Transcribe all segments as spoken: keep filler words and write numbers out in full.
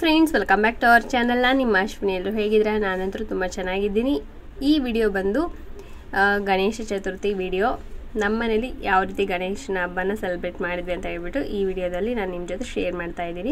Friends, welcome back to our channel. ನಾನು ನಿಮ್ಮ ಅಶ್ವಿನಿ. ಎಲ್ಲರೂ ಹೇಗಿದ್ರೆ? ನಾನಂತರೂ ತುಂಬ ಚೆನ್ನಾಗಿದ್ದೀನಿ. ಈ ವಿಡಿಯೋ ಬಂದು ಗಣೇಶ ಚತುರ್ಥಿ ವಿಡಿಯೋ. ನಮ್ಮ ಮನೇಲಿ ಯಾವ ರೀತಿ ಗಣೇಶನ ಹಬ್ಬನ ಸೆಲೆಬ್ರೇಟ್ ಮಾಡಿದ್ವಿ ಅಂತ ಹೇಳ್ಬಿಟ್ಟು ಈ ವಿಡಿಯೋದಲ್ಲಿ ನಾನು ನಿಮ್ಮ ಜೊತೆ ಶೇರ್ ಮಾಡ್ತಾ ಇದ್ದೀನಿ.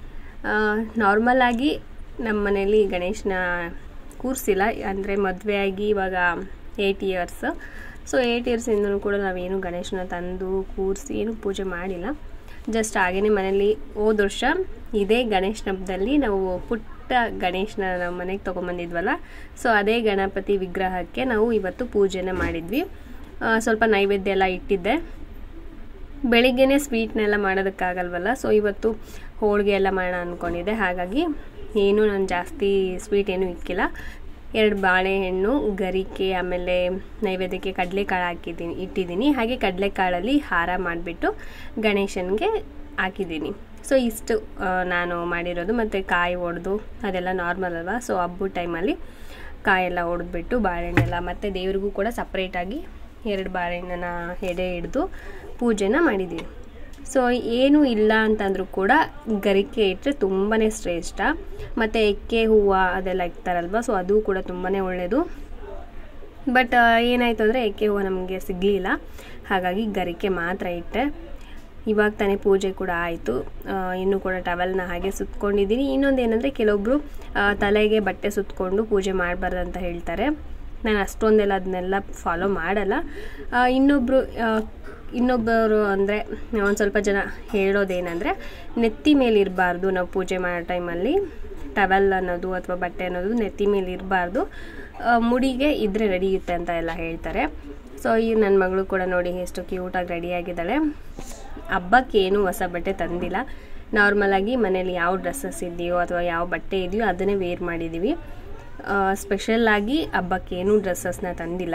ನಾರ್ಮಲ್ ಆಗಿ ನಮ್ಮ ಮನೇಲಿ ಗಣೇಶನ ಕೂರಿಸಿಲ್ಲ, ಅಂದರೆ ಮದುವೆಯಾಗಿ ಇವಾಗ ಏಯ್ಟ್ ಇಯರ್ಸ್. ಸೊ ಏಯ್ಟ್ ಇಯರ್ಸಿಂದನೂ ಕೂಡ ನಾವೇನು ಗಣೇಶನ ತಂದು ಕೂರಿಸಿ ಏನು ಪೂಜೆ ಮಾಡಿಲ್ಲ. ಜಸ್ಟ್ ಹಾಗೇ ಮನೇಲಿ ಹೋದ ವರ್ಷ ಇದೇ ಗಣೇಶನ ಹಬ್ಬದಲ್ಲಿ ನಾವು ಪುಟ್ಟ ಗಣೇಶನ ನಮ್ಮ ಮನೆಗೆ ತೊಗೊಂಬಂದಿದ್ವಲ್ಲ, ಸೊ ಅದೇ ಗಣಪತಿ ವಿಗ್ರಹಕ್ಕೆ ನಾವು ಇವತ್ತು ಪೂಜೆನ ಮಾಡಿದ್ವಿ. ಸ್ವಲ್ಪ ನೈವೇದ್ಯ ಎಲ್ಲ ಇಟ್ಟಿದ್ದೆ. ಬೆಳಿಗ್ಗೆನೇ ಸ್ವೀಟ್ನೆಲ್ಲ ಮಾಡೋದಕ್ಕಾಗಲ್ವಲ್ಲ, ಸೊ ಇವತ್ತು ಹೋಳಿಗೆ ಎಲ್ಲ ಮಾಡೋಣ ಅಂದ್ಕೊಂಡಿದ್ದೆ. ಹಾಗಾಗಿ ಏನೂ ನಾನು ಜಾಸ್ತಿ ಸ್ವೀಟ್ ಏನೂ ಇಕ್ಕಿಲ್ಲ. ಎರಡು ಬಾಳೆಹಣ್ಣು, ಗರಿಕೆ, ಆಮೇಲೆ ನೈವೇದ್ಯಕ್ಕೆ ಕಡಲೆಕಾಳು ಹಾಕಿದ್ದೀನಿ ಇಟ್ಟಿದ್ದೀನಿ. ಹಾಗೆ ಕಡಲೆಕಾಳಲ್ಲಿ ಹಾರ ಮಾಡಿಬಿಟ್ಟು ಗಣೇಶನಿಗೆ ಹಾಕಿದ್ದೀನಿ. ಸೊ ಇಷ್ಟು ನಾನು ಮಾಡಿರೋದು. ಮತ್ತು ಕಾಯಿ ಒಡೆದು ಅದೆಲ್ಲ ನಾರ್ಮಲ್ ಅಲ್ವಾ, ಸೊ ಹಬ್ಬದ ಟೈಮಲ್ಲಿ ಕಾಯೆಲ್ಲ ಒಡೆದ್ಬಿಟ್ಟು ಬಾಳೆಹಣ್ಣೆಲ್ಲ, ಮತ್ತು ದೇವ್ರಿಗೂ ಕೂಡ ಸಪ್ರೇಟಾಗಿ ಎರಡು ಬಾಳೆಹಣ್ಣನ ಎಡೆ ಹಿಡಿದು ಪೂಜೆನ ಮಾಡಿದ್ದೀನಿ. ಸೊ ಏನೂ ಇಲ್ಲ ಅಂತಂದರೂ ಕೂಡ ಗರಿಕೆ ಇಟ್ಟರೆ ತುಂಬಾ ಶ್ರೇಷ್ಠ. ಮತ್ತು ಎಕ್ಕೆ ಹೂವು ಅದೆಲ್ಲ ಇಕ್ತಾರಲ್ವ, ಸೊ ಅದು ಕೂಡ ತುಂಬಾ ಒಳ್ಳೆಯದು. ಬಟ್ ಏನಾಯಿತು ಅಂದರೆ ಎಕ್ಕೆ ಹೂವು ನಮಗೆ ಸಿಗಲಿಲ್ಲ, ಹಾಗಾಗಿ ಗರಿಕೆ ಮಾತ್ರ ಇಟ್ಟೆ. ಇವಾಗ ತಾನೇ ಪೂಜೆ ಕೂಡ ಆಯಿತು. ಇನ್ನೂ ಕೂಡ ಟವೆಲ್ನ ಹಾಗೆ ಸುತ್ಕೊಂಡಿದ್ದೀನಿ. ಇನ್ನೊಂದು ಏನಂದರೆ, ಕೆಲವೊಬ್ಬರು ತಲೆಗೆ ಬಟ್ಟೆ ಸುತ್ತಕೊಂಡು ಪೂಜೆ ಮಾಡಬಾರ್ದು ಅಂತ ಹೇಳ್ತಾರೆ. ನಾನು ಅಷ್ಟೊಂದೆಲ್ಲ ಅದನ್ನೆಲ್ಲ ಫಾಲೋ ಮಾಡಲ್ಲ. ಇನ್ನೊಬ್ಬರು ಇನ್ನೊಬ್ಬರು ಅಂದರೆ ಒಂದು ಸ್ವಲ್ಪ ಜನ ಹೇಳೋದೇನೆಂದರೆ, ನೆತ್ತಿ ಮೇಲೆ ಇರಬಾರ್ದು, ನಾವು ಪೂಜೆ ಮಾಡೋ ಟೈಮಲ್ಲಿ ಟವೆಲ್ ಅನ್ನೋದು ಅಥವಾ ಬಟ್ಟೆ ಅನ್ನೋದು ನೆತ್ತಿ ಮೇಲೆ ಇರಬಾರ್ದು, ಮುಡಿಗೆ ಇದ್ದರೆ ನಡೆಯುತ್ತೆ ಅಂತ ಎಲ್ಲ ಹೇಳ್ತಾರೆ. ಸೊ ಈ ನನ್ನ ಮಗಳು ಕೂಡ ನೋಡಿ ಎಷ್ಟು ಕ್ಯೂಟಾಗಿ ರೆಡಿಯಾಗಿದ್ದಾಳೆ. ಹಬ್ಬಕ್ಕೆ ಏನೂ ಹೊಸ ಬಟ್ಟೆ ತಂದಿಲ್ಲ. ನಾರ್ಮಲಾಗಿ ಮನೇಲಿ ಯಾವ ಡ್ರೆಸ್ಸಸ್ ಇದೆಯೋ ಅಥವಾ ಯಾವ ಬಟ್ಟೆ ಇದೆಯೋ ಅದನ್ನೇ ವೇರ್ ಮಾಡಿದ್ದೀವಿ. ಸ್ಪೆಷಲ್ಲಾಗಿ ಹಬ್ಬಕ್ಕೆ ಏನೂ ಡ್ರೆಸ್ಸಸ್ನ ತಂದಿಲ್ಲ.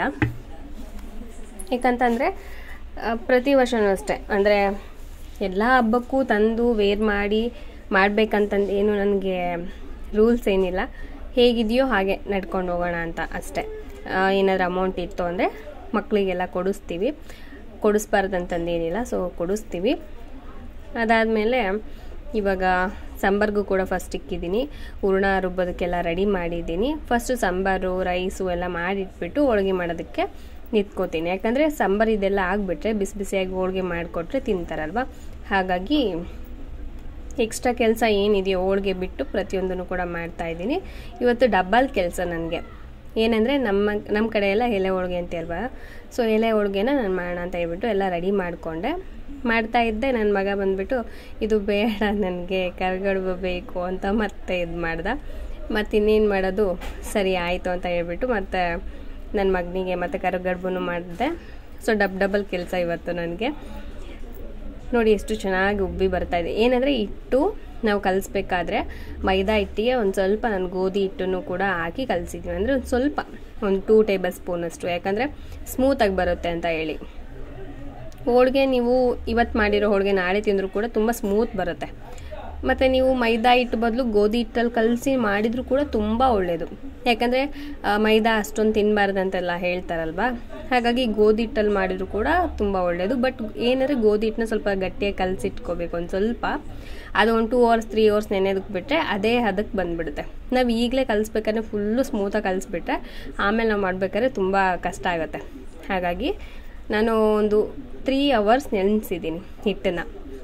ಯಾಕಂತಂದರೆ ಪ್ರತಿ ವರ್ಷವೂ ಅಷ್ಟೇ, ಅಂದರೆ ಎಲ್ಲ ಹಬ್ಬಕ್ಕೂ ತಂದು ವೇರ್ ಮಾಡಿ ಮಾಡಬೇಕಂತಂದು ಏನು ನನಗೆ ರೂಲ್ಸ್ ಏನಿಲ್ಲ. ಹೇಗಿದೆಯೋ ಹಾಗೆ ನಡ್ಕೊಂಡು ಹೋಗೋಣ ಅಂತ ಅಷ್ಟೇ. ಏನಾದರೂ ಅಮೌಂಟ್ ಇತ್ತು ಅಂದರೆ ಮಕ್ಕಳಿಗೆಲ್ಲ ಕೊಡಿಸ್ತೀವಿ, ಕೊಡಿಸ್ಬಾರ್ದಂತಂದೇನಿಲ್ಲ, ಸೊ ಕೊಡಿಸ್ತೀವಿ. ಅದಾದಮೇಲೆ ಇವಾಗ ಸಾಂಬಾರ್ಗೂ ಕೂಡ ಫಸ್ಟ್ ಇಕ್ಕಿದ್ದೀನಿ. ಹೂರಣ ರುಬ್ಬೋದಕ್ಕೆಲ್ಲ ರೆಡಿ ಮಾಡಿದ್ದೀನಿ. ಫಸ್ಟು ಸಾಂಬಾರು ರೈಸು ಎಲ್ಲ ಮಾಡಿಟ್ಬಿಟ್ಟು ಹೋಳಿಗೆ ಮಾಡೋದಕ್ಕೆ ನಿಂತ್ಕೋತೀನಿ. ಯಾಕಂದರೆ ಸಾಂಬಾರು ಇದೆಲ್ಲ ಆಗಿಬಿಟ್ರೆ ಬಿಸಿ ಬಿಸಿಯಾಗಿ ಹೋಳಿಗೆ ಮಾಡಿಕೊಟ್ರೆ ತಿಂತಾರಲ್ವ. ಹಾಗಾಗಿ ಎಕ್ಸ್ಟ್ರಾ ಕೆಲಸ ಏನಿದೆಯೋ ಹೋಳಿಗೆ ಬಿಟ್ಟು ಪ್ರತಿಯೊಂದನ್ನು ಕೂಡ ಮಾಡ್ತಾಯಿದ್ದೀನಿ. ಇವತ್ತು ಡಬಲ್ ಕೆಲಸ ನನಗೆ. ಏನಂದರೆ ನಮ್ಮ ನಮ್ಮ ಕಡೆ ಎಲ್ಲ ಎಲೆ ಹೋಳಿಗೆ ಅಂತ ಅಲ್ವಾ, ಸೊ ಎಲೆ ಹೋಳಿಗೆನ ನಾನು ಮಾಡೋಣ ಅಂತ ಹೇಳ್ಬಿಟ್ಟು ಎಲ್ಲ ರೆಡಿ ಮಾಡಿಕೊಂಡೆ. ಮಾಡ್ತಾಯಿದ್ದೆ. ನನ್ನ ಮಗ ಬಂದುಬಿಟ್ಟು ಇದು ಬೇಡ ನನಗೆ ಕರ್ಗಡ್ಬು ಬೇಕು ಅಂತ ಮತ್ತೆ ಇದು ಮಾಡ್ದೆ. ಮತ್ತು ಇನ್ನೇನು ಮಾಡೋದು, ಸರಿ ಆಯಿತು ಅಂತ ಹೇಳ್ಬಿಟ್ಟು ಮತ್ತು ನನ್ನ ಮಗನಿಗೆ ಮತ್ತು ಕರ್ಗಡ್ಬೂ ಮಾಡಿದೆ. ಸೊ ಡಬ್ ಡಬಲ್ ಕೆಲಸ ಇವತ್ತು ನನಗೆ. ನೋಡಿ ಎಷ್ಟು ಚೆನ್ನಾಗಿ ಉಬ್ಬಿ ಬರ್ತಾಯಿದೆ. ಏನಂದರೆ ಹಿಟ್ಟು ನಾವು ಕಲಿಸ್ಬೇಕಾದ್ರೆ ಮೈದಾ ಹಿಟ್ಟಿಗೆ ಒಂದು ಸ್ವಲ್ಪ ನಾನು ಗೋಧಿ ಹಿಟ್ಟನ್ನು ಕೂಡ ಹಾಕಿ ಕಲಿಸಿದ್ವಿ. ಅಂದರೆ ಒಂದು ಸ್ವಲ್ಪ ಒಂದು ಟೂ ಟೇಬಲ್ ಸ್ಪೂನಷ್ಟು, ಯಾಕಂದರೆ ಸ್ಮೂತಾಗಿ ಬರುತ್ತೆ ಅಂತ ಹೇಳಿ. ಹೋಳಿಗೆ ನೀವು ಇವತ್ತು ಮಾಡಿರೋ ಹೋಳಿಗೆ ನಾಳೆ ತಿಂದರೂ ಕೂಡ ತುಂಬ ಸ್ಮೂತ್ ಬರುತ್ತೆ. ಮತ್ತು ನೀವು ಮೈದಾ ಹಿಟ್ಟು ಬದಲು ಗೋಧಿ ಹಿಟ್ಟಲ್ಲಿ ಕಲಸಿ ಮಾಡಿದರೂ ಕೂಡ ತುಂಬ ಒಳ್ಳೆಯದು. ಯಾಕಂದರೆ ಮೈದಾ ಅಷ್ಟೊಂದು ತಿನ್ನಬಾರ್ದಂತೆಲ್ಲ ಹೇಳ್ತಾರಲ್ವ, ಹಾಗಾಗಿ ಗೋಧಿ ಹಿಟ್ಟಲ್ಲಿ ಮಾಡಿದರೂ ಕೂಡ ತುಂಬ ಒಳ್ಳೆಯದು. ಬಟ್ ಏನಂದರೆ ಗೋಧಿ ಹಿಟ್ಟನ್ನ ಸ್ವಲ್ಪ ಗಟ್ಟಿಯಾಗಿ ಕಲಸಿಟ್ಕೋಬೇಕು ಒಂದು ಸ್ವಲ್ಪ. ಅದು ಒಂದು ಟೂ ಅವರ್ಸ್ ತ್ರೀ ಅವರ್ಸ್ ನೆನೆದಕ್ಕೆ ಬಿಟ್ಟರೆ ಅದೇ ಅದಕ್ಕೆ ಬಂದುಬಿಡುತ್ತೆ. ನಾವು ಈಗಲೇ ಕಲಿಸ್ಬೇಕಾದ್ರೆ ಫುಲ್ಲು ಸ್ಮೂತಾಗಿ ಕಲಿಸ್ಬಿಟ್ರೆ ಆಮೇಲೆ ನಾವು ಮಾಡಬೇಕಾದ್ರೆ ತುಂಬ ಕಷ್ಟ ಆಗುತ್ತೆ. ಹಾಗಾಗಿ ನಾನು ಒಂದು ತ್ರೀ ಅವರ್ಸ್ ನೆನೆಸಿದ್ದೀನಿ ಹಿಟ್ಟನ್ನು.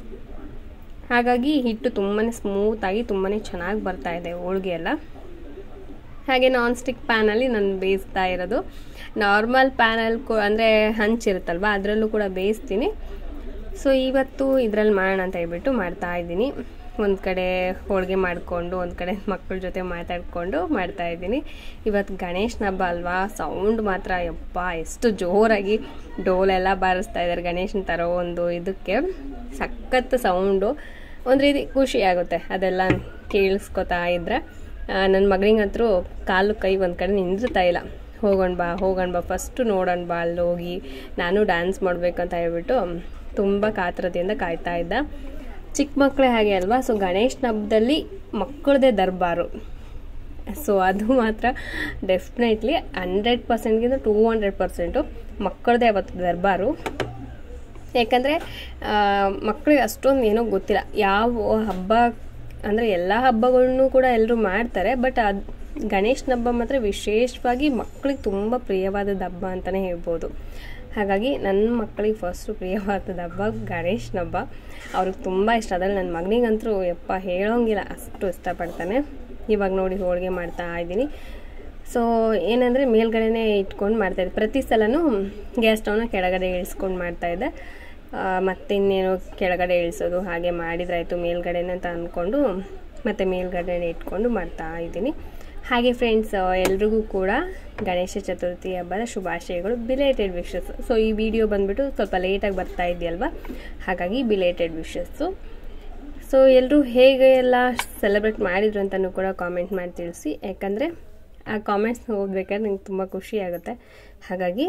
ಹಾಗಾಗಿ ಹಿಟ್ಟು ತುಂಬಾ ಸ್ಮೂತಾಗಿ ತುಂಬಾ ಚೆನ್ನಾಗಿ ಬರ್ತಾಯಿದೆ ಹೋಳಿಗೆ ಎಲ್ಲ. ಹಾಗೆ ನಾನ್ ಸ್ಟಿಕ್ ಪ್ಯಾನಲ್ಲಿ ನಾನು ಬೇಯಿಸ್ತಾ ಇರೋದು. ನಾರ್ಮಲ್ ಪ್ಯಾನಲ್ಲಿ ಕೂ ಅಂದರೆ ಹಂಚಿರುತ್ತಲ್ವ, ಅದರಲ್ಲೂ ಕೂಡ ಬೇಯಿಸ್ತೀನಿ. ಸೊ ಇವತ್ತು ಇದರಲ್ಲಿ ಮಾಡೋಣ ಅಂತ ಹೇಳ್ಬಿಟ್ಟು ಮಾಡ್ತಾಯಿದ್ದೀನಿ. ಒಂದು ಕಡೆ ಹೋಳಿಗೆ ಮಾಡಿಕೊಂಡು ಒಂದು ಕಡೆ ಮಕ್ಕಳ ಜೊತೆ ಮಾತಾಡಿಕೊಂಡು ಮಾಡ್ತಾಯಿದ್ದೀನಿ. ಇವತ್ತು ಗಣೇಶನ ಹಬ್ಬ ಅಲ್ವಾ, ಸೌಂಡ್ ಮಾತ್ರ ಯಪ್ಪ ಎಷ್ಟು ಜೋರಾಗಿ ಡೋಲೆಲ್ಲ ಬಾರಿಸ್ತಾ ಇದ್ದಾರೆ ಗಣೇಶನ ತರೋ ಒಂದು ಇದಕ್ಕೆ. ಸಖತ್ತು ಸೌಂಡು, ಒಂದು ರೀತಿ ಖುಷಿ ಆಗುತ್ತೆ ಅದೆಲ್ಲ ಕೇಳಿಸ್ಕೊತಾ ಇದ್ದರೆ. ನನ್ನ ಮಗಳಿಗಂತರೂ ಕಾಲು ಕೈ ಒಂದು ಕಡೆ ನಿಂದಿರ್ತಾ ಇಲ್ಲ. ಹೋಗೋಣ ಬಾ ಹೋಗೋಣ ಬಾ ಫಸ್ಟು ನೋಡೋಣ ಬಾ ಅಲ್ಲಿ ಹೋಗಿ, ನಾನು ಡ್ಯಾನ್ಸ್ ಮಾಡಬೇಕಂತ ಹೇಳ್ಬಿಟ್ಟು ತುಂಬ ಕಾತರದಿಂದ ಕಾಯ್ತಾ ಇದ್ದ. ಚಿಕ್ಕ ಮಕ್ಕಳೇ ಹಾಗೆ ಅಲ್ವಾ, ಸೊ ಗಣೇಶನ ಹಬ್ಬದಲ್ಲಿ ಮಕ್ಕಳದೇ ದರ್ಬಾರು. ಸೊ ಅದು ಮಾತ್ರ ಡೆಫಿನೆಟ್ಲಿ ಹಂಡ್ರೆಡ್ ಪರ್ಸೆಂಟ್ಗಿಂತ ಟೂ ಹಂಡ್ರೆಡ್ ಪರ್ಸೆಂಟು ಮಕ್ಕಳದೇ ಅವತ್ತು ದರ್ಬಾರು. ಯಾಕಂದರೆ ಮಕ್ಕಳಿಗೆ ಅಷ್ಟೊಂದು ಏನೋ ಗೊತ್ತಿಲ್ಲ, ಯಾವ ಹಬ್ಬ ಅಂದರೆ ಎಲ್ಲ ಹಬ್ಬಗಳನ್ನೂ ಕೂಡ ಎಲ್ಲರೂ ಮಾಡ್ತಾರೆ, ಬಟ್ ಅದು ಗಣೇಶನ ಹಬ್ಬ ಮಾತ್ರ ವಿಶೇಷವಾಗಿ ಮಕ್ಕಳಿಗೆ ತುಂಬ ಪ್ರಿಯವಾದ ಹಬ್ಬ ಅಂತಲೇ ಹೇಳ್ಬೋದು. ಹಾಗಾಗಿ ನನ್ನ ಮಕ್ಕಳಿಗೆ ಫಸ್ಟು ಪ್ರಿಯವಾದ ಹಬ್ಬ ಗಣೇಶನ ಹಬ್ಬ. ಅವ್ರಿಗೆ ತುಂಬ ಇಷ್ಟ. ಅದ್ರಲ್ಲಿ ನನ್ನ ಮಗನಿಗಂತೂ ಯಪ್ಪ ಹೇಳೋಂಗಿಲ್ಲ, ಅಷ್ಟು ಇಷ್ಟಪಡ್ತಾನೆ. ಇವಾಗ ನೋಡಿ ಹೋಳಿಗೆ ಮಾಡ್ತಾ ಇದ್ದೀನಿ. ಸೊ ಏನಂದರೆ ಮೇಲ್ಗಡೆನೇ ಇಟ್ಕೊಂಡು ಮಾಡ್ತಾಯಿದ್ದೆ. ಪ್ರತಿ ಸಲನೂ ಗ್ಯಾಸ್ ಸ್ಟವ್ನ ಕೆಳಗಡೆ ಇಳಿಸ್ಕೊಂಡು ಮಾಡ್ತಾಯಿದ್ದೆ. ಮತ್ತು ಇನ್ನೇನು ಕೆಳಗಡೆ ಇಳಿಸೋದು ಹಾಗೆ ಮಾಡಿದ್ರಾಯ್ತು ಮೇಲ್ಗಡೆನೇ ಅಂತ ಅಂದ್ಕೊಂಡು ಮತ್ತು ಮೇಲ್ಗಡೆನೇ ಇಟ್ಕೊಂಡು ಮಾಡ್ತಾ ಇದ್ದೀನಿ. ಹಾಗೆ ಫ್ರೆಂಡ್ಸ್, ಎಲ್ರಿಗೂ ಕೂಡ ಗಣೇಶ ಚತುರ್ಥಿ ಹಬ್ಬದ ಶುಭಾಶಯಗಳು, ಬಿಲೇಟೆಡ್ ವಿಶಸ್. ಸೊ ಈ ವಿಡಿಯೋ ಬಂದುಬಿಟ್ಟು ಸ್ವಲ್ಪ ಲೇಟಾಗಿ ಬರ್ತಾ ಇದೆಯಲ್ವ, ಹಾಗಾಗಿ ಬಿಲೇಟೆಡ್ ವಿಶಸ್ಸು. ಸೊ ಎಲ್ಲರೂ ಹೇಗೆ ಎಲ್ಲ ಸೆಲೆಬ್ರೇಟ್ ಮಾಡಿದ್ರು ಅಂತಲೂ ಕೂಡ ಕಾಮೆಂಟ್ ಮಾಡಿ ತಿಳಿಸಿ. ಯಾಕಂದರೆ ಆ ಕಾಮೆಂಟ್ಸ್ ಓದಬೇಕಾದ್ರೆ ನಂಗೆ ತುಂಬ ಖುಷಿ ಆಗುತ್ತೆ. ಹಾಗಾಗಿ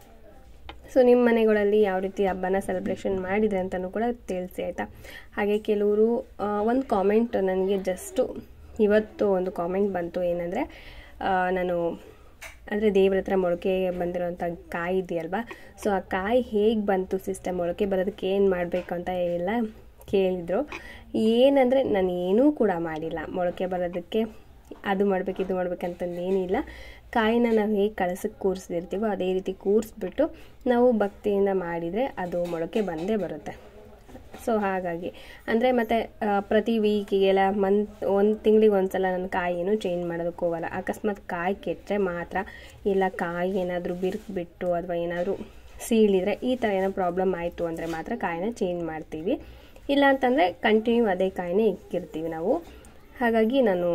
ಸೊ ನಿಮ್ಮ ಮನೆಗಳಲ್ಲಿ ಯಾವ ರೀತಿ ಹಬ್ಬನ ಸೆಲೆಬ್ರೇಷನ್ ಮಾಡಿದ್ರೆ ಅಂತಲೂ ಕೂಡ ತಿಳಿಸಿ ಆಯಿತಾ. ಹಾಗೆ ಕೆಲವರು ಒಂದು ಕಾಮೆಂಟ್ ನನಗೆ ಜಸ್ಟು ಇವತ್ತು ಒಂದು ಕಾಮೆಂಟ್ ಬಂತು. ಏನಂದರೆ ನಾನು ಅಂದರೆ ದೇವ್ರ ಹತ್ರ ಮೊಳಕೆ ಬಂದಿರೋಂಥ ಕಾಯಿ ಇದೆಯಲ್ವಾ, ಸೊ ಆ ಕಾಯಿ ಹೇಗೆ ಬಂತು ಸಿಸ್ಟಮ್, ಮೊಳಕೆ ಬರೋದಕ್ಕೆ ಏನು ಮಾಡಬೇಕು ಅಂತ ಎಲ್ಲ ಕೇಳಿದರು. ಏನಂದರೆ ನಾನು ಏನೂ ಕೂಡ ಮಾಡಿಲ್ಲ. ಮೊಳಕೆ ಬರೋದಕ್ಕೆ ಅದು ಮಾಡ್ಬೇಕು ಇದು ಮಾಡ್ಬೇಕಂತಂದು ಏನಿಲ್ಲ. ಕಾಯಿನ ನಾವು ಹೇಗೆ ಕಳಸಕ್ಕೆ ಕೂರಿಸ್ದಿರ್ತೀವೋ ಅದೇ ರೀತಿ ಕೂರಿಸ್ಬಿಟ್ಟು ನಾವು ಭಕ್ತಿಯಿಂದ ಮಾಡಿದರೆ ಅದು ಮೊಳಕೆ ಬಂದೇ ಬರುತ್ತೆ. ಸೊ ಹಾಗಾಗಿ ಅಂದರೆ ಮತ್ತು ಪ್ರತಿ ವೀಕಿಗೆಲ್ಲ ಮಂತ್ ಒಂದು ತಿಂಗಳಿಗೆ ಒಂದು ಸಲ ನಾನು ಕಾಯಿನೂ ಚೇಂಜ್ ಮಾಡೋದಕ್ಕೆ ಹೋಗಲ್ಲ. ಅಕಸ್ಮಾತ್ ಕಾಯಿ ಕೆಟ್ಟರೆ ಮಾತ್ರ, ಇಲ್ಲ ಕಾಯಿ ಏನಾದರೂ ಬಿರುಕು ಅಥವಾ ಏನಾದರೂ ಸೀಳಿದರೆ ಈ ಥರ ಏನೋ ಪ್ರಾಬ್ಲಮ್ ಆಯಿತು ಅಂದರೆ ಮಾತ್ರ ಕಾಯಿನ ಚೇಂಜ್ ಮಾಡ್ತೀವಿ. ಇಲ್ಲ ಅಂತಂದರೆ ಕಂಟಿನ್ಯೂ ಅದೇ ಕಾಯಿನೇ ಇಕ್ಕಿರ್ತೀವಿ ನಾವು. ಹಾಗಾಗಿ ನಾನು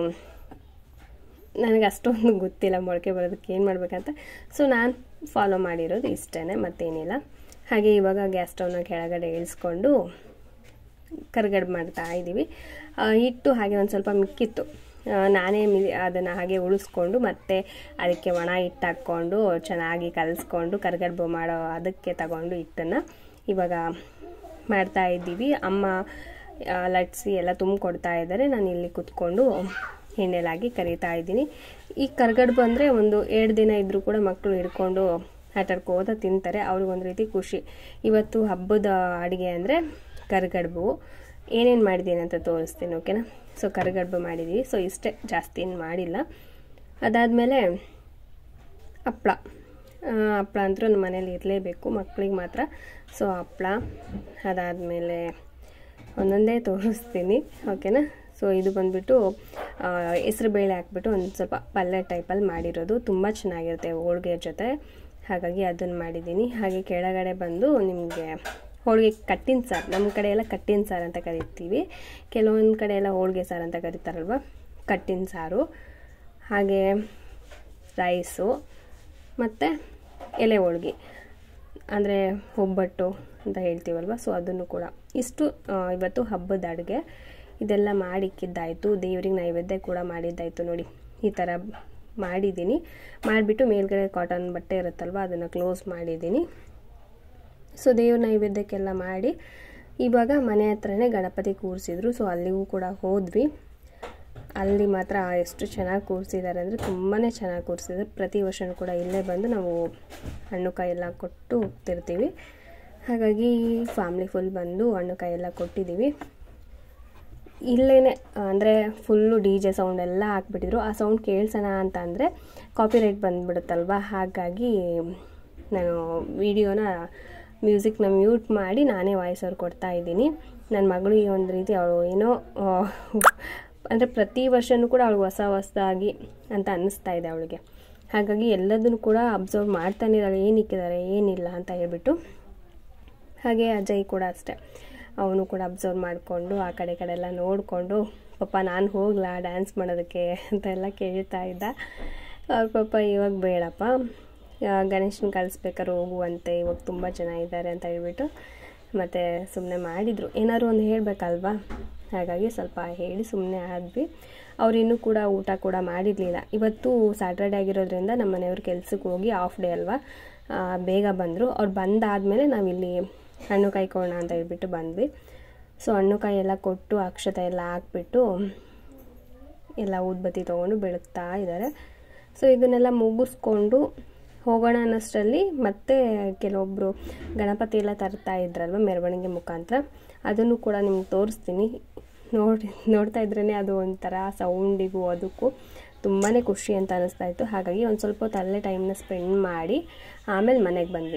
ನನಗೆ ಅಷ್ಟೊಂದು ಗೊತ್ತಿಲ್ಲ ಮೊಳಕೆ ಬರೋದಕ್ಕೆ ಏನು ಮಾಡಬೇಕಂತ. ಸೊ ನಾನು ಫಾಲೋ ಮಾಡಿರೋದು ಇಷ್ಟೇ, ಮತ್ತೇನಿಲ್ಲ. ಹಾಗೆ ಇವಾಗ ಗ್ಯಾಸ್ ಸ್ಟವ್ನ ಕೆಳಗಡೆ ಇಳಿಸ್ಕೊಂಡು ಕರ್ಗಡ್ ಮಾಡ್ತಾ ಇದ್ದೀವಿ. ಹಿಟ್ಟು ಹಾಗೆ ಒಂದು ಸ್ವಲ್ಪ ಮಿಕ್ಕಿತ್ತು, ನಾನೇ ಮಿ ಅದನ್ನು ಹಾಗೆ ಉಳಿಸ್ಕೊಂಡು ಮತ್ತೆ ಅದಕ್ಕೆ ಒಣ ಹಿಟ್ಟು ಹಾಕ್ಕೊಂಡು ಚೆನ್ನಾಗಿ ಕಲಿಸ್ಕೊಂಡು ಕರ್ಗಡ್ಬು ಮಾಡೋ ಅದಕ್ಕೆ ತಗೊಂಡು ಹಿಟ್ಟನ್ನು ಇವಾಗ ಮಾಡ್ತಾ ಇದ್ದೀವಿ. ಅಮ್ಮ ಲಟ್ಸಿ ಎಲ್ಲ ತುಂಬಿಕೊಡ್ತಾ ಇದ್ದಾರೆ, ನಾನು ಇಲ್ಲಿ ಕುತ್ಕೊಂಡು ಎಣ್ಣೆಲಾಗಿ ಕರಿತಾ ಇದ್ದೀನಿ. ಈ ಕರ್ಗಡ್ಬು ಅಂದರೆ ಒಂದು ಎರಡು ದಿನ ಇದ್ದರೂ ಕೂಡ ಮಕ್ಕಳು ಹಿಡ್ಕೊಂಡು ಆಟಾಡ್ಕೋತ ತಿಂತಾರೆ. ಅವ್ರಿಗೊಂದು ರೀತಿ ಖುಷಿ. ಇವತ್ತು ಹಬ್ಬದ ಅಡುಗೆ ಅಂದರೆ ಕರ್ಗಡ್ಬು. ಏನೇನು ಮಾಡಿದ್ದೀನಿ ಅಂತ ತೋರಿಸ್ತೀನಿ, ಓಕೆನಾ. ಸೊ ಕರ್ಗಡ್ಬು ಮಾಡಿದ್ದೀವಿ. ಸೊ ಇಷ್ಟೇ, ಜಾಸ್ತಿ ಏನು ಮಾಡಿಲ್ಲ. ಅದಾದಮೇಲೆ ಹಪ್ಳ ಹಪ್ಳ ಅಂತೂ ನಮ್ಮ ಮನೇಲಿ ಇರಲೇಬೇಕು ಮಕ್ಕಳಿಗೆ ಮಾತ್ರ. ಸೊ ಹಪ್ಳ ಅದಾದಮೇಲೆ ಒಂದೊಂದೇ ತೋರಿಸ್ತೀನಿ, ಓಕೆನಾ. ಸೊ ಇದು ಬಂದುಬಿಟ್ಟು ಹೆಸರು ಬೇಳೆ ಹಾಕ್ಬಿಟ್ಟು ಒಂದು ಸ್ವಲ್ಪ ಪಲ್ಯ ಟೈಪಲ್ಲಿ ಮಾಡಿರೋದು, ತುಂಬ ಚೆನ್ನಾಗಿರುತ್ತೆ ಹೋಳಿಗೆ ಜೊತೆ. ಹಾಗಾಗಿ ಅದನ್ನು ಮಾಡಿದ್ದೀನಿ. ಹಾಗೆ ಕೆಳಗಡೆ ಬಂದು ನಿಮಗೆ ಹೋಳಿಗೆ ಕಟ್ಟಿನ ಸಾರು, ನಮ್ಮ ಕಡೆ ಎಲ್ಲ ಕಟ್ಟಿನ ಸಾರು ಅಂತ ಕರಿತೀವಿ, ಕೆಲವೊಂದು ಕಡೆ ಎಲ್ಲ ಹೋಳಿಗೆ ಸಾರು ಅಂತ ಕರೀತಾರಲ್ವ, ಕಟ್ಟಿನ ಸಾರು. ಹಾಗೆ ರೈಸು ಮತ್ತು ಎಲೆ ಹೋಳ್ಗೆ ಅಂದರೆ ಒಬ್ಬಟ್ಟು ಅಂತ ಹೇಳ್ತೀವಲ್ವ, ಸೊ ಅದನ್ನು ಕೂಡ. ಇಷ್ಟು ಇವತ್ತು ಹಬ್ಬದ ಅಡುಗೆ. ಇದೆಲ್ಲ ಮಾಡಿಕ್ಕಿದ್ದಾಯಿತು. ದೇವ್ರಿಗೆ ನೈವೇದ್ಯ ಕೂಡ ಮಾಡಿದ್ದಾಯಿತು. ನೋಡಿ ಈ ಥರ ಮಾಡಿದ್ದೀನಿ. ಮಾಡಿಬಿಟ್ಟು ಮೇಲ್ಗಡೆ ಕಾಟನ್ ಬಟ್ಟೆ ಇರುತ್ತಲ್ವ ಅದನ್ನು ಕ್ಲೋಸ್ ಮಾಡಿದ್ದೀನಿ. ಸೊ ದೇವ್ರ ನೈವೇದ್ಯಕ್ಕೆಲ್ಲ ಮಾಡಿ ಇವಾಗ ಮನೆ ಹತ್ರನೇ ಗಣಪತಿ ಕೂರಿಸಿದ್ರು. ಸೊ ಅಲ್ಲಿಗೂ ಕೂಡ ಹೋದ್ವಿ. ಅಲ್ಲಿ ಮಾತ್ರ ಎಷ್ಟು ಚೆನ್ನಾಗಿ ಕೂರಿಸಿದ್ದಾರೆ ಅಂದರೆ ತುಂಬಾ ಚೆನ್ನಾಗಿ ಕೂರಿಸಿದ್ದಾರೆ. ಪ್ರತಿ ವರ್ಷವೂ ಕೂಡ ಇಲ್ಲೇ ಬಂದು ನಾವು ಹಣ್ಣು ಕಾಯಿ ಎಲ್ಲ ಕೊಟ್ಟು ಹೋಗ್ತಿರ್ತೀವಿ. ಹಾಗಾಗಿ ಫ್ಯಾಮ್ಲಿ ಫುಲ್ ಬಂದು ಹಣ್ಣು ಕಾಯಿ ಎಲ್ಲ ಕೊಟ್ಟಿದ್ದೀವಿ. ಇಲ್ಲೇ ಅಂದರೆ ಫುಲ್ಲು ಡಿ ಜೆ ಸೌಂಡ್ ಎಲ್ಲ ಹಾಕ್ಬಿಟ್ಟಿದ್ರು. ಆ ಸೌಂಡ್ ಕೇಳಿಸೋಣ ಅಂತ ಅಂದರೆ ಕಾಪಿರೈಟ್ ಬಂದುಬಿಡುತ್ತಲ್ವ, ಹಾಗಾಗಿ ನಾನು ವಿಡಿಯೋನ ಮ್ಯೂಸಿಕ್ನ ಮ್ಯೂಟ್ ಮಾಡಿ ನಾನೇ ವಾಯ್ಸ್ ಓವರ್ ಕೊಡ್ತಾ ಇದ್ದೀನಿ. ನನ್ನ ಮಗಳಿಗೆ ಒಂದು ರೀತಿ ಅವಳು ಏನೋ ಅಂದರೆ ಪ್ರತಿ ವರ್ಷವೂ ಕೂಡ ಅವಳು ಹೊಸ ಹೊಸದಾಗಿ ಅಂತ ಅನ್ನಿಸ್ತಾ ಇದೆ ಅವಳಿಗೆ. ಹಾಗಾಗಿ ಎಲ್ಲದನ್ನು ಕೂಡ ಅಬ್ಸರ್ವ್ ಮಾಡ್ತಾನೆ ಇದ್ದಾಳೆ, ಏನು ಇಕ್ಕಿದ್ದಾರೆ ಏನಿಲ್ಲ ಅಂತ ಹೇಳ್ಬಿಟ್ಟು. ಹಾಗೆ ಅಜಯ್ ಕೂಡ ಅಷ್ಟೇ, ಅವನು ಕೂಡ ಅಬ್ಸರ್ವ್ ಮಾಡಿಕೊಂಡು ಆ ಕಡೆ ಕಡೆ ಎಲ್ಲ ನೋಡಿಕೊಂಡು ಪಾಪ ನಾನು ಹೋಗ್ಲಾ ಡ್ಯಾನ್ಸ್ ಮಾಡೋದಕ್ಕೆ ಅಂತ ಎಲ್ಲ ಕೇಳ್ತಾ ಇದ್ದ. ಅವ್ರ ಪಾಪ ಇವಾಗ ಬೇಡಪ್ಪ, ಗಣೇಶನ ಕಳಿಸ್ಬೇಕಾದ್ರೆ ಹೋಗುವಂತೆ, ಇವಾಗ ತುಂಬ ಜನ ಇದ್ದಾರೆ ಅಂತ ಹೇಳ್ಬಿಟ್ಟು ಮತ್ತು ಸುಮ್ಮನೆ ಮಾಡಿದರು. ಏನಾದ್ರು ಒಂದು ಹೇಳಬೇಕಲ್ವಾ, ಹಾಗಾಗಿ ಸ್ವಲ್ಪ ಹೇಳಿ ಸುಮ್ಮನೆ ಆದ್ವಿ. ಅವರಿನ್ನೂ ಕೂಡ ಊಟ ಕೂಡ ಮಾಡಿರಲಿಲ್ಲ. ಇವತ್ತು ಸ್ಯಾಟರ್ಡೆ ಆಗಿರೋದ್ರಿಂದ ನಮ್ಮ ಮನೆಯವ್ರ ಕೆಲ್ಸಕ್ಕೆ ಹೋಗಿ ಆಫ್ ಡೇ ಅಲ್ವಾ, ಬೇಗ ಬಂದರು. ಅವ್ರು ಬಂದಾದಮೇಲೆ ನಾವಿಲ್ಲಿ ಹಣ್ಣು ಕಾಯಿ ಕೊಡೋಣ ಅಂತ ಹೇಳ್ಬಿಟ್ಟು ಬಂದ್ವಿ. ಸೊ ಹಣ್ಣು ಕಾಯಿ ಎಲ್ಲ ಕೊಟ್ಟು ಅಕ್ಷತೆ ಎಲ್ಲ ಹಾಕ್ಬಿಟ್ಟು ಎಲ್ಲ ಊದ್ಬತ್ತಿ ತೊಗೊಂಡು ಬೆಳಗ್ತಾ ಇದ್ದಾರೆ. ಸೊ ಇದನ್ನೆಲ್ಲ ಮುಗಿಸ್ಕೊಂಡು ಹೋಗೋಣ ಅನ್ನೋಷ್ಟರಲ್ಲಿ ಮತ್ತೆ ಕೆಲವೊಬ್ಬರು ಗಣಪತಿ ಎಲ್ಲ ತರ್ತಾ ಇದ್ರಲ್ವ ಮೆರವಣಿಗೆ ಮುಖಾಂತರ, ಅದನ್ನು ಕೂಡ ನಿಮ್ಗೆ ತೋರಿಸ್ತೀನಿ ನೋಡಿ ನೋಡ್ತಾ ಇದ್ರೇ ಅದು ಒಂಥರ ಸೌಂಡಿಗೂ ಅದಕ್ಕೂ ತುಂಬಾ ಖುಷಿ ಅಂತ ಅನ್ನಿಸ್ತಾ ಇತ್ತು. ಹಾಗಾಗಿ ಒಂದು ಸ್ವಲ್ಪ ಹೊತ್ತು ಅಲ್ಲೇ ಟೈಮ್ನ ಸ್ಪೆಂಡ್ ಮಾಡಿ ಆಮೇಲೆ ಮನೆಗೆ ಬಂದ್ವಿ.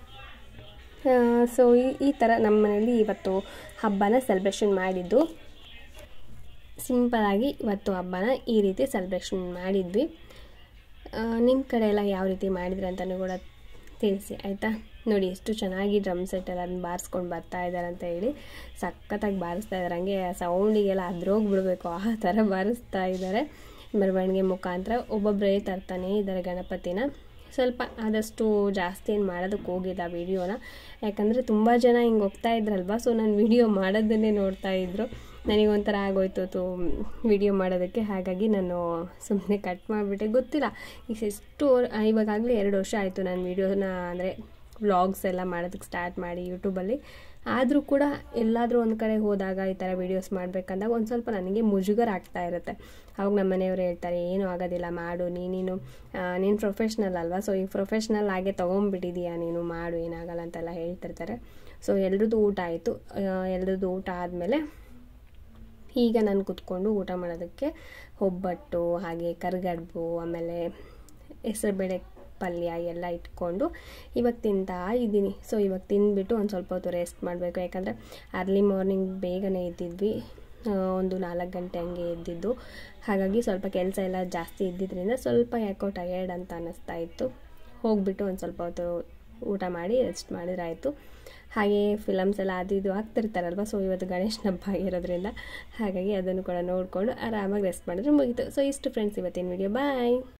ಸೊ ಈ ಈ ಥರ ನಮ್ಮ ಮನೇಲಿ ಇವತ್ತು ಹಬ್ಬನ ಸೆಲೆಬ್ರೇಷನ್ ಮಾಡಿದ್ದು. ಸಿಂಪಲಾಗಿ ಇವತ್ತು ಹಬ್ಬನ ಈ ರೀತಿ ಸೆಲೆಬ್ರೇಷನ್ ಮಾಡಿದ್ವಿ. ನಿಮ್ಮ ಕಡೆ ಎಲ್ಲ ಯಾವ ರೀತಿ ಮಾಡಿದ್ರಿ ಅಂತಲೂ ಕೂಡ ತಿಳಿಸಿ ಆಯಿತಾ. ನೋಡಿ ಎಷ್ಟು ಚೆನ್ನಾಗಿ ಡ್ರಮ್ ಸೆಟ್ ಎಲ್ಲ ಬಾರಿಸ್ಕೊಂಡು ಬರ್ತಾ ಇದ್ದಾರೆ ಅಂತ ಹೇಳಿ ಸಖತ್ತಾಗಿ ಬಾರಿಸ್ತಾ ಇದ್ದಾರೆ. ಹಂಗೆ ಸೌಂಡಿಗೆಲ್ಲ ಅದ್ರೋಗ್ಬಿಡ್ಬೇಕು ಆ ಥರ ಬಾರಿಸ್ತಾ ಇದ್ದಾರೆ. ಮೆರವಣಿಗೆ ಮುಖಾಂತರ ಒಬ್ಬೊಬ್ಬರೇ ತರ್ತಾನೆ ಇದ್ದಾರೆ ಗಣಪತಿನ. ಸ್ವಲ್ಪ ಆದಷ್ಟು ಜಾಸ್ತಿ ಏನು ಮಾಡೋದಕ್ಕೆ ಹೋಗಿಲ್ಲ ವೀಡಿಯೋನ, ಯಾಕಂದರೆ ತುಂಬ ಜನ ಹಿಂಗೆ ಹೋಗ್ತಾ ಇದ್ರಲ್ವ. ಸೊ ನಾನು ವೀಡಿಯೋ ಮಾಡೋದನ್ನೇ ನೋಡ್ತಾ ಇದ್ರು. ನನಗೊಂಥರ ಆಗೋಯ್ತು ತು ವಿಡಿಯೋ ಮಾಡೋದಕ್ಕೆ. ಹಾಗಾಗಿ ನಾನು ಸುಮ್ಮನೆ ಕಟ್ ಮಾಡಿಬಿಟ್ಟೆ. ಗೊತ್ತಿಲ್ಲ ಎಷ್ಟು ಇವಾಗಲೇ ಎರಡು ವರ್ಷ ಆಯಿತು ನಾನು ವೀಡಿಯೋನ ಅಂದರೆ ವ್ಲಾಗ್ಸ್ ಎಲ್ಲ ಮಾಡೋದಕ್ಕೆ ಸ್ಟಾರ್ಟ್ ಮಾಡಿ ಯೂಟ್ಯೂಬಲ್ಲಿ. ಆದರೂ ಕೂಡ ಎಲ್ಲಾದರೂ ಒಂದು ಕಡೆ ಹೋದಾಗ ಈ ಥರ ವೀಡಿಯೋಸ್ ಮಾಡಬೇಕಂದಾಗ ಒಂದು ಸ್ವಲ್ಪ ನನಗೆ ಮುಜುಗರ ಆಗ್ತಾ ಇರುತ್ತೆ. ಅವಾಗ ನಮ್ಮ ಮನೆಯವರು ಹೇಳ್ತಾರೆ, ಏನೂ ಆಗೋದಿಲ್ಲ ಮಾಡು, ನೀನು ನೀನು ಪ್ರೊಫೆಷ್ನಲ್ ಅಲ್ವಾ, ಸೊ ಈ ಪ್ರೊಫೆಷ್ನಲ್ ಆಗೇ ತೊಗೊಂಬಿಟ್ಟಿದೀಯಾ ನೀನು, ಮಾಡು ಏನಾಗಲ್ಲ ಅಂತೆಲ್ಲ ಹೇಳ್ತಿರ್ತಾರೆ. ಸೊ ಎಲ್ರದ್ದು ಊಟ ಆಯಿತು. ಎಲ್ರದ್ದು ಊಟ ಆದಮೇಲೆ ಈಗ ನಾನು ಕೂತ್ಕೊಂಡು ಊಟ ಮಾಡೋದಕ್ಕೆ ಒಬ್ಬಟ್ಟು ಹಾಗೆ ಕರಿಗಡುಬು ಆಮೇಲೆ ಹೆಸರುಬೇಳೆ ಪಲ್ಯ ಎಲ್ಲ ಇಟ್ಕೊಂಡು ಇವಾಗ ತಿಂತಾ ಇದ್ದೀನಿ. ಸೊ ಇವಾಗ ತಿಂದುಬಿಟ್ಟು ಒಂದು ಸ್ವಲ್ಪ ಹೊತ್ತು ರೆಸ್ಟ್ ಮಾಡಬೇಕು. ಯಾಕಂದರೆ ಅರ್ಲಿ ಮಾರ್ನಿಂಗ್ ಬೇಗನೆ ಎದ್ದಿದ್ವಿ, ಒಂದು ನಾಲ್ಕು ಗಂಟೆ ಹಂಗೆ ಎದ್ದಿದ್ದು. ಹಾಗಾಗಿ ಸ್ವಲ್ಪ ಕೆಲಸ ಎಲ್ಲ ಜಾಸ್ತಿ ಇದ್ದಿದ್ದರಿಂದ ಸ್ವಲ್ಪ ಯಾಕೋ ಟಯರ್ಡ್ ಅಂತ ಅನ್ನಿಸ್ತಾ ಇತ್ತು. ಹೋಗಿಬಿಟ್ಟು ಒಂದು ಸ್ವಲ್ಪ ಹೊತ್ತು ಊಟ ಮಾಡಿ ರೆಸ್ಟ್ ಮಾಡಿದ್ರೆ ಆಯಿತು. ಹಾಗೆ ಫಿಲಮ್ಸ್ ಎಲ್ಲ ಅದು ಇದು ಆಗ್ತಿರ್ತಾರಲ್ವ. ಸೊ ಇವತ್ತು ಗಣೇಶನ ಹಬ್ಬ ಆಗಿರೋದ್ರಿಂದ ಹಾಗಾಗಿ ಅದನ್ನು ಕೂಡ ನೋಡಿಕೊಂಡು ಆರಾಮಾಗಿ ರೆಸ್ಟ್ ಮಾಡಿದ್ರೆ ಮುಗೀತು. ಸೊ ಇಷ್ಟು ಫ್ರೆಂಡ್ಸ್ ಇವತ್ತಿನ ವಿಡಿಯೋ. ಬಾಯ್.